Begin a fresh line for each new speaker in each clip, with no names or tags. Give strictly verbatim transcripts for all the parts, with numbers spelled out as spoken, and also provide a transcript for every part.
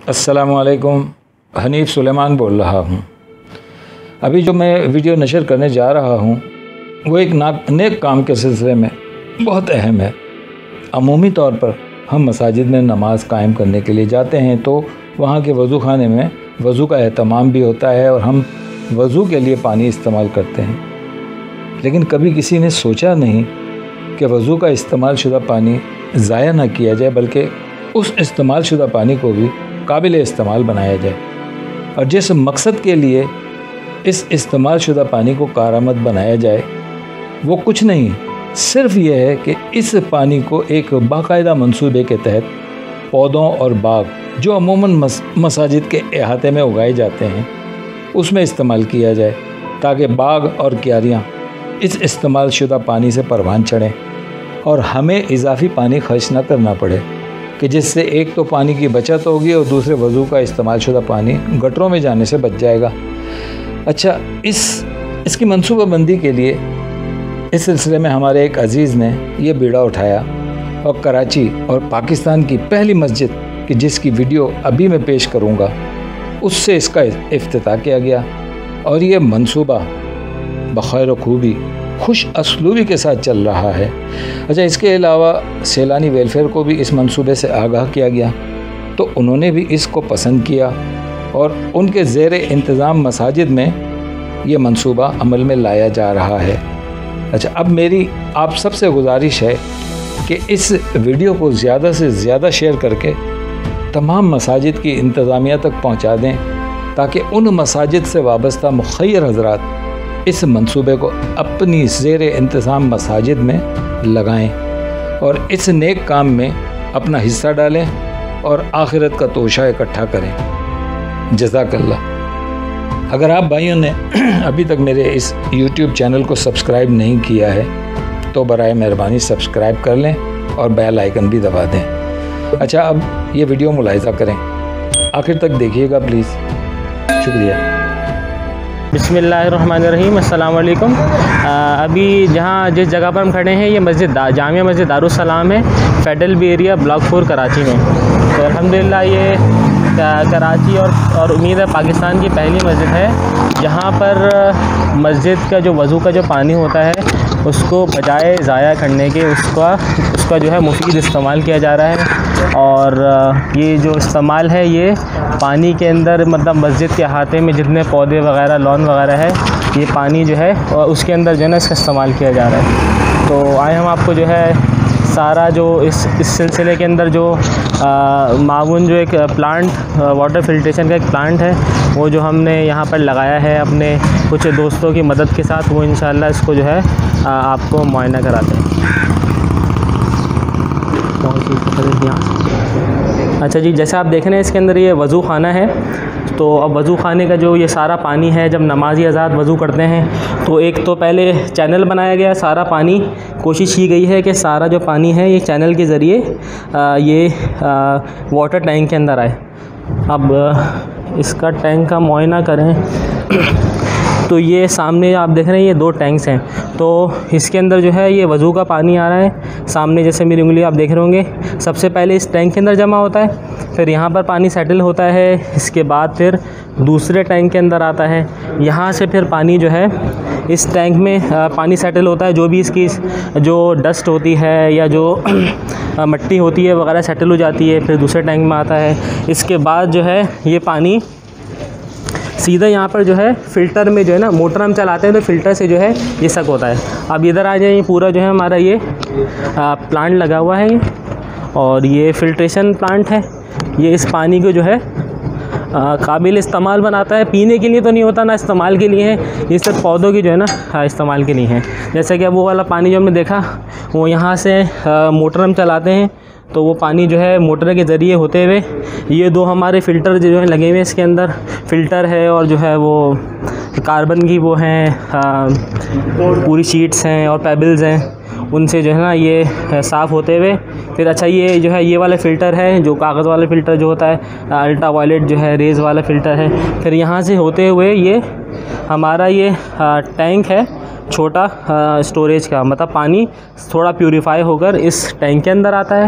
अस्सलामुअलैकुम, हनीफ़ सुलेमान बोल रहा हूँ। अभी जो मैं वीडियो नशर करने जा रहा हूँ वो एक नेक काम के सिलसिले में बहुत अहम है। अमूमी तौर पर हम मसाजिद में नमाज कायम करने के लिए जाते हैं तो वहाँ के वज़ू खाने में वज़ू का एहतमाम भी होता है और हम वज़ू के लिए पानी इस्तेमाल करते हैं। लेकिन कभी किसी ने सोचा नहीं कि वज़ू का इस्तेमाल शुदा पानी ज़ाया ना किया जाए, बल्कि उस इस्तेमाल शुदा पानी को भी काबिल इस्तेमाल बनाया जाए। और जिस मकसद के लिए इस इस्तेमाल शुदा पानी को कारआमद बनाया जाए वो कुछ नहीं, सिर्फ़ ये है कि इस पानी को एक बाकायदा मंसूबे के तहत पौधों और बाग जो अमूमन मस, मसाजिद के अहाते में उगाए जाते हैं उसमें इस्तेमाल किया जाए, ताकि बाग और क्यारियाँ इस इस्तेमाल शुदा पानी से परवान चढ़ें और हमें इजाफ़ी पानी खर्च ना करना पड़े, कि जिससे एक तो पानी की बचत होगी और दूसरे वज़ू का इस्तेमाल शुदा पानी गटरों में जाने से बच जाएगा। अच्छा, इस इसकी मनसूबाबंदी के लिए इस सिलसिले में हमारे एक अज़ीज़ ने यह बीड़ा उठाया और कराची और पाकिस्तान की पहली मस्जिद कि जिसकी वीडियो अभी मैं पेश करूँगा उससे इसका इफ्तिताह किया गया और ये मंसूबा बखैर खूबी खुश असलूबी के साथ चल रहा है। अच्छा, इसके अलावा सैलानी वेलफेयर को भी इस मंसूबे से आगाह किया गया तो उन्होंने भी इसको पसंद किया और उनके ज़ेर इंतज़ाम मसाजिद में ये मंसूबा अमल में लाया जा रहा है। अच्छा, अब मेरी आप सबसे गुजारिश है कि इस वीडियो को ज़्यादा से ज़्यादा शेयर करके तमाम मसाजिद की इंतज़ामिया तक पहुँचा दें, ताकि उन मसाजिद से वाबस्ता मुखय्यर हज़रात इस मंसूबे को अपनी ज़ेर इंतज़ाम मसाजिद में लगाएं और इस नेक काम में अपना हिस्सा डालें और आखिरत का तोशा इकट्ठा करें। जज़ाकल्लाह। अगर आप भाइयों ने अभी तक मेरे इस यूट्यूब चैनल को सब्सक्राइब नहीं किया है तो बराए मेहरबानी सब्सक्राइब कर लें और बेल आइकन भी दबा दें। अच्छा, अब ये वीडियो मुलाहिज़ा करें, आखिर तक देखिएगा प्लीज़। शुक्रिया।
बिस्मिल्लाहिर्रहमानिर्रहीम। अस्सलाम वालेकुम। अभी जहाँ जिस जगह पर हम खड़े हैं ये मस्जिद जामिया मस्जिद दारुस्सलाम है, Federal B Area block four Karachi में। तो अल्हम्दुलिल्लाह ये कराची और और उम्मीद है पाकिस्तान की पहली मस्जिद है जहाँ पर मस्जिद का जो वज़ू का जो पानी होता है उसको बजाय ज़ाया करने के उसका उसका जो है मुफीद इस्तेमाल किया जा रहा है। और ये जो इस्तेमाल है ये पानी के अंदर, मतलब मस्जिद के अहाते में जितने पौधे वगैरह लॉन वगैरह है ये पानी जो है और उसके अंदर जो है ना इसका इस्तेमाल किया जा रहा है। तो आए हम आपको जो है सारा जो इस इस सिलसिले के अंदर जो माउन जो एक प्लांट वाटर फिल्ट्रेशन का एक प्लांट है वो जो हमने यहाँ पर लगाया है अपने कुछ दोस्तों की मदद के साथ, वो इंशाल्लाह इसको जो है आ, आपको मुआयना कराते हैं। अच्छा जी, जैसे आप देख रहे हैं इसके अंदर ये वज़ू खाना है। तो अब वज़ू खाने का जो ये सारा पानी है, जब नमाजी आज़ाद वज़ू करते हैं तो एक तो पहले चैनल बनाया गया, सारा पानी कोशिश की गई है कि सारा जो पानी है ये चैनल के ज़रिए ये आ, वाटर टैंक के अंदर आए। अब इसका टैंक का मुआयना करें तो ये सामने आप देख रहे हैं ये दो टैंक्स हैं। तो इसके अंदर जो है ये वज़ू का पानी आ रहा है, सामने जैसे मेरी उंगली आप देख रहे होंगे। सबसे पहले इस टैंक के अंदर जमा होता है, फिर यहाँ पर पानी सेटल होता है, इसके बाद फिर दूसरे टैंक के अंदर आता है। यहाँ से फिर पानी जो है इस टैंक में पानी सेटल होता है, जो भी इसकी जो डस्ट होती है या जो मिट्टी होती है वगैरह सेटल हो जाती है, फिर दूसरे टैंक में आता है। इसके बाद जो है ये पानी सीधा यहाँ पर जो है फ़िल्टर में जो है ना, मोटर हम चलाते हैं तो फ़िल्टर से जो है ये सक होता है। अब इधर आ जाए, ये पूरा जो है हमारा ये आ, प्लांट लगा हुआ है ये, और ये फ़िल्ट्रेशन प्लांट है। ये इस पानी को जो है काबिल इस्तेमाल बनाता है, पीने के लिए तो नहीं होता ना, इस्तेमाल के लिए है। ये सिर्फ पौधों की जो है ना इस्तेमाल के लिए है। जैसे कि वो वाला पानी जो हमने देखा वो यहाँ से आ, मोटर हम चलाते हैं तो वो पानी जो है मोटर के ज़रिए होते हुए ये दो हमारे फ़िल्टर जो है लगे हुए हैं, इसके अंदर फ़िल्टर है और जो है वो कार्बन की वो हैं पूरी शीट्स हैं और पेबल्स हैं, उनसे जो है ना ये साफ़ होते हुए फिर अच्छा ये जो है ये वाला फ़िल्टर है जो कागज़ वाला फ़िल्टर जो होता है, अल्ट्रा वायलेट जो है रेज़ वाला फ़िल्टर है। फिर यहाँ से होते हुए ये हमारा ये टैंक है छोटा स्टोरेज का, मतलब पानी थोड़ा प्यूरीफाई होकर इस टैंक के अंदर आता है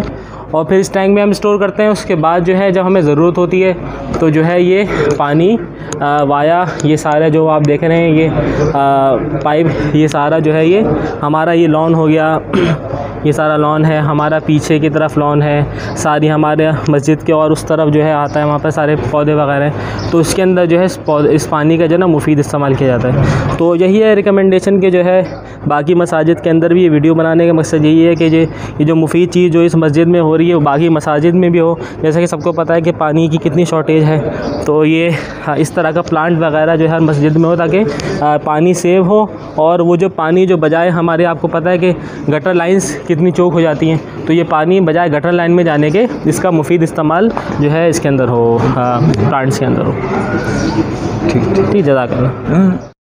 और फिर इस टैंक में हम स्टोर करते हैं। उसके बाद जो है जब हमें ज़रूरत होती है तो जो है ये पानी आ, वाया ये सारा जो आप देख रहे हैं ये आ, पाइप, ये सारा जो है ये हमारा ये लॉन हो गया, ये सारा लॉन है हमारा, पीछे की तरफ लॉन है सारी हमारे मस्जिद के, और उस तरफ जो है आता है वहाँ पर सारे पौधे वगैरह। तो इसके अंदर जो है इस इस पानी का जो है ना मुफीद इस्तेमाल किया जाता है। तो यही है रिकमेंडेशन के जो है बाकी मसाजिद के अंदर भी ये वीडियो बनाने का मकसद यही है कि ये ये जो मुफीद चीज़ जो इस मस्जिद में हो रही है वो बाकी मसाजिद में भी हो। जैसा कि सबको पता है कि पानी की कितनी शॉर्टेज है, तो ये इस तरह का प्लांट वगैरह जो है हर मस्जिद में हो ताकि पानी सेव हो। और वो जो पानी जो बजाय हमारे, आपको पता है कि गटर लाइन्स कितनी चौक हो जाती हैं, तो ये पानी बजाय गटर लाइन में जाने के इसका मुफीद इस्तेमाल जो है इसके अंदर हो, प्लांट्स के अंदर हो। ठीक ठीक जज़ाकल्लाह।